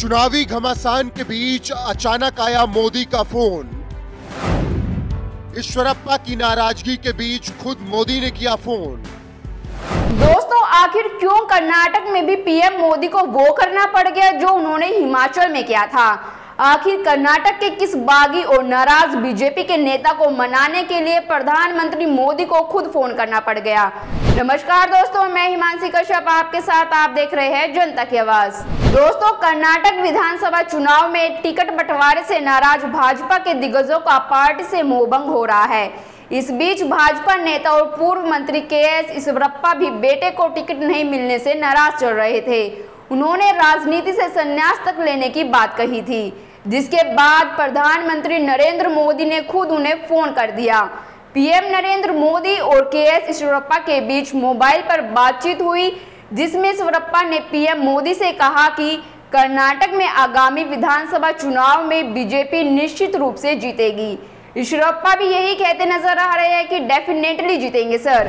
चुनावी घमासान के बीच अचानक आया मोदी का फोन। ईश्वरप्पा की नाराजगी के बीच खुद मोदी ने किया फोन। दोस्तों, आखिर क्यों कर्नाटक में भी पीएम मोदी को वो करना पड़ गया जो उन्होंने हिमाचल में किया था? आखिर कर्नाटक के किस बागी और नाराज बीजेपी के नेता को मनाने के लिए प्रधानमंत्री मोदी को खुद फोन करना पड़ गया? नमस्कार दोस्तों, मैं हिमांशी कश्यप आपके साथ। आप देख रहे हैं जनता की आवाज। दोस्तों, कर्नाटक विधानसभा चुनाव में टिकट बंटवारे से नाराज भाजपा के दिग्गजों का पार्टी से मोहभंग हो रहा है। इस बीच भाजपा नेता और पूर्व मंत्री के.एस. ईश्वरप्पा भी बेटे को टिकट नहीं मिलने से नाराज चल रहे थे। उन्होंने राजनीति से संन्यास तक लेने की बात कही थी, जिसके बाद प्रधानमंत्री नरेंद्र मोदी ने खुद उन्हें फोन कर दिया। पीएम नरेंद्र मोदी और के.एस. ईश्वरप्पा के बीच मोबाइल पर बातचीत हुई, जिसमें ईश्वरप्पा ने पीएम मोदी से कहा कि कर्नाटक में आगामी विधानसभा चुनाव में बीजेपी निश्चित रूप से जीतेगी। ईश्वरप्पा भी यही कहते नजर आ रहे हैं कि डेफिनेटली जीतेंगे सर।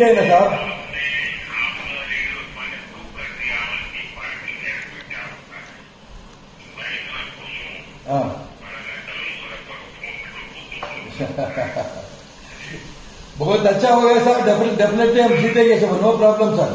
बहुत अच्छा हो गया सर, डेफिनेटली हम जीतेंगे sir, no problem sir,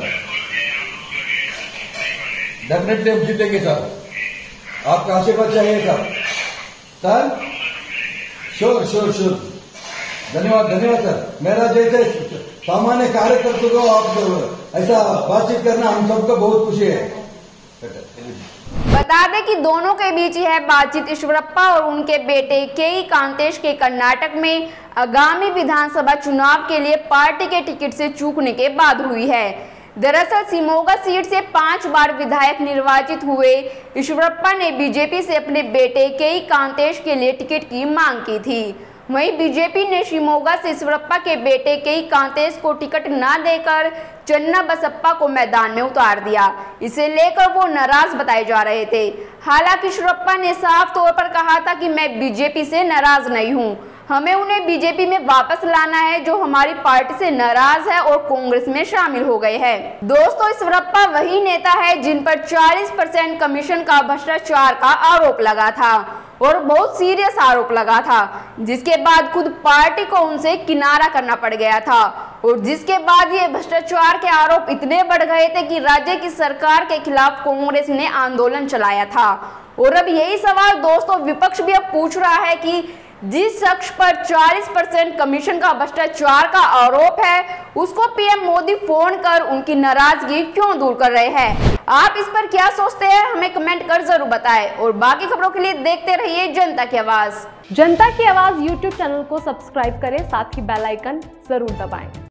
definitely हम जीतेंगे सर। आपका आशीर्वाद चाहिए सर। श्योर श्योर श्योर, धन्यवाद धन्यवाद सर। मेरा जैसे सामान्य कार्यकर्ता को आप ऐसा बातचीत करना हम सबको बहुत खुशी है। बता दें कि दोनों के बीच यह बातचीत ईश्वरप्पा और उनके बेटे के.ई. कांतेश के कर्नाटक में आगामी विधानसभा चुनाव के लिए पार्टी के टिकट से चूकने के बाद हुई है। दरअसल शिमोगा सीट से 5 बार विधायक निर्वाचित हुए ईश्वरप्पा ने बीजेपी से अपने बेटे के.ई. कांतेश के लिए टिकट की मांग की थी। वहीं बीजेपी ने शिमोगा से ईश्वरप्पा के बेटे के.ई. कांतेश को टिकट न देकर चन्नाबसप्पा को मैदान में उतार दिया। इसे लेकर वो नाराज बताए जा रहे थे। हालांकि ईश्वरप्पा ने साफ तौर पर कहा था कि मैं बीजेपी से नाराज नहीं हूं, हमें उन्हें बीजेपी में वापस लाना है जो हमारी पार्टी से नाराज है और कांग्रेस में शामिल हो गए हैं। दोस्तों, ईश्वरप्पा वही नेता है जिन पर 40% कमीशन का भ्रष्टाचार का आरोप लगा था और बहुत सीरियस आरोप लगा था, जिसके बाद खुद पार्टी को उनसे किनारा करना पड़ गया था और जिसके बाद ये भ्रष्टाचार के आरोप इतने बढ़ गए थे कि राज्य की सरकार के खिलाफ कांग्रेस ने आंदोलन चलाया था। और अब यही सवाल दोस्तों विपक्ष भी अब पूछ रहा है कि जिस शख्स पर 40% कमीशन का भ्रष्टाचार का आरोप है, उसको पीएम मोदी फोन कर उनकी नाराजगी क्यों दूर कर रहे हैं? आप इस पर क्या सोचते हैं, हमें कमेंट कर जरूर बताएं। और बाकी खबरों के लिए देखते रहिए जनता की आवाज। जनता की आवाज यूट्यूब चैनल को सब्सक्राइब करें, साथ ही बेल आइकन जरूर दबाएं।